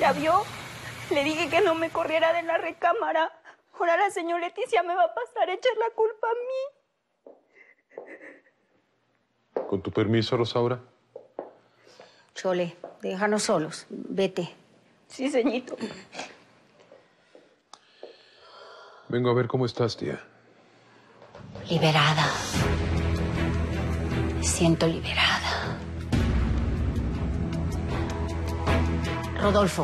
¿Ya vio? Le dije que no me corriera de la recámara. Ahora la señora Leticia me va a pasar a echar la culpa a mí. Con tu permiso, Rosaura. Chole, déjanos solos. Vete. Sí, señito. Vengo a ver cómo estás, tía. Liberada. Me siento liberada. Rodolfo,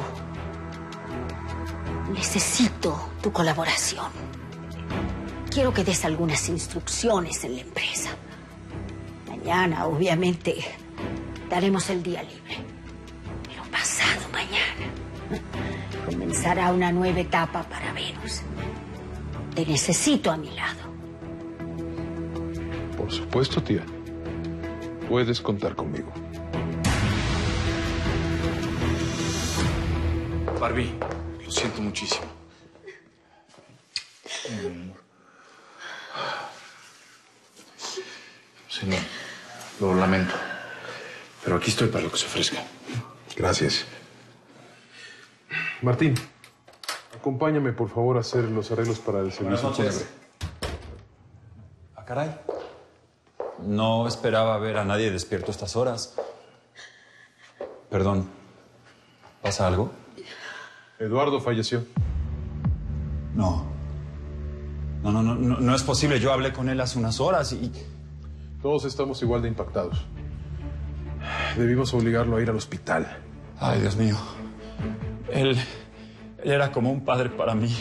necesito tu colaboración. Quiero que des algunas instrucciones en la empresa. Mañana, obviamente, daremos el día libre. Pero pasado mañana comenzará una nueva etapa para Venus. Te necesito a mi lado. Por supuesto, tía. Puedes contar conmigo. Barbie, lo siento muchísimo. Señor, lo lamento. Pero aquí estoy para lo que se ofrezca. Gracias. Martín, acompáñame, por favor, a hacer los arreglos para el servicio fúnebre. Ah, caray. No esperaba ver a nadie despierto a estas horas. Perdón. ¿Pasa algo? Eduardo falleció. No. No es posible. Yo hablé con él hace unas horas y... Todos estamos igual de impactados. Debimos obligarlo a ir al hospital. Ay, Dios mío. Él era como un padre para mí.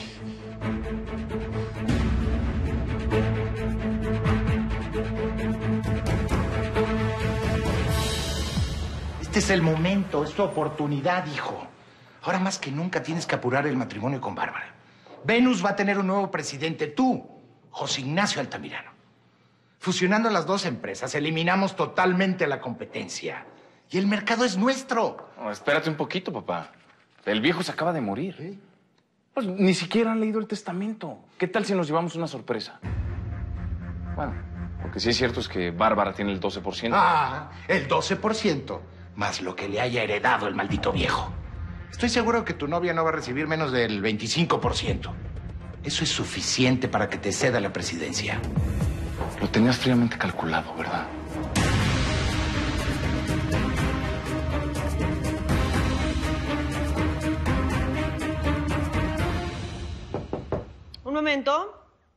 Este es el momento, es tu oportunidad, hijo. Ahora más que nunca tienes que apurar el matrimonio con Bárbara. Venus va a tener un nuevo presidente, tú, José Ignacio Altamirano. Fusionando las dos empresas, eliminamos totalmente la competencia. Y el mercado es nuestro. No, espérate un poquito, papá. El viejo se acaba de morir. ¿Sí? Pues ni siquiera han leído el testamento. ¿Qué tal si nos llevamos una sorpresa? Bueno, lo que sí es cierto es que Bárbara tiene el 12%. Ah, el 12%. Más lo que le haya heredado el maldito viejo. Estoy seguro que tu novia no va a recibir menos del 25%. Eso es suficiente para que te ceda la presidencia. Lo tenías fríamente calculado, ¿verdad? Un momento.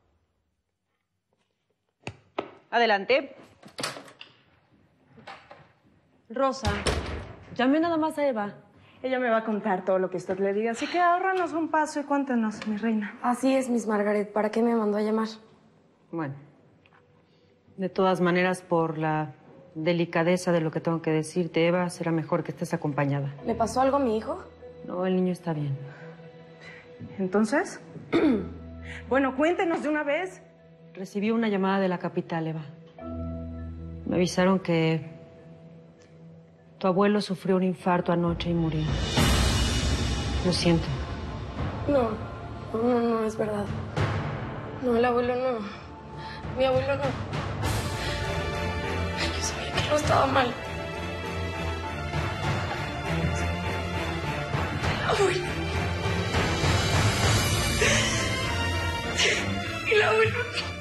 Adelante. Rosa, llame nada más a Eva. Ella me va a contar todo lo que usted le diga, así que ahórranos un paso y cuéntanos, mi reina. Así es, Miss Margaret. ¿Para qué me mandó a llamar? Bueno, de todas maneras, por la delicadeza de lo que tengo que decirte, Eva, será mejor que estés acompañada. ¿Le pasó algo a mi hijo? No, el niño está bien. ¿Entonces? Bueno, cuéntenos de una vez. Recibí una llamada de la capital, Eva. Me avisaron que tu abuelo sufrió un infarto anoche y murió. Lo siento. No es verdad. No, el abuelo no. Mi abuelo no. Yo sabía que no estaba mal. El abuelo. El abuelo no.